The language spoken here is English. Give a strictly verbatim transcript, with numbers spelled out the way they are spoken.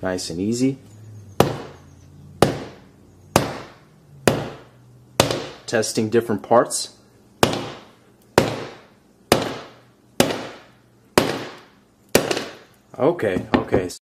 Nice and easy. Testing different parts. Okay, okay.